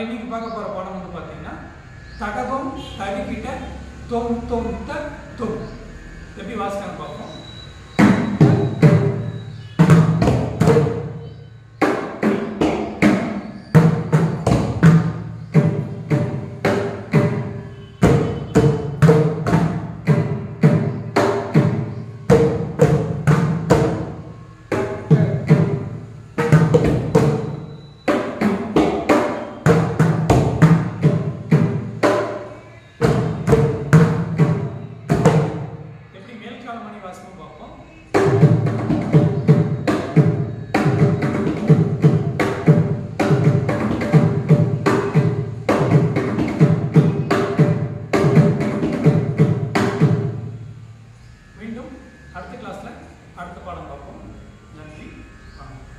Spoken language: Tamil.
அதில் இன்னைக்கு பார்க்க போகிற பாடம் வந்து பார்த்தீங்கன்னா தடபம் தடிக்கிட்ட தொம் தொம் த தொம் எப்படி வாசிக்கான்னு பார்ப்போம். மீண்டும் அடுத்த கிளாஸ்ல அடுத்த பாடம் பார்ப்போம். நன்றி.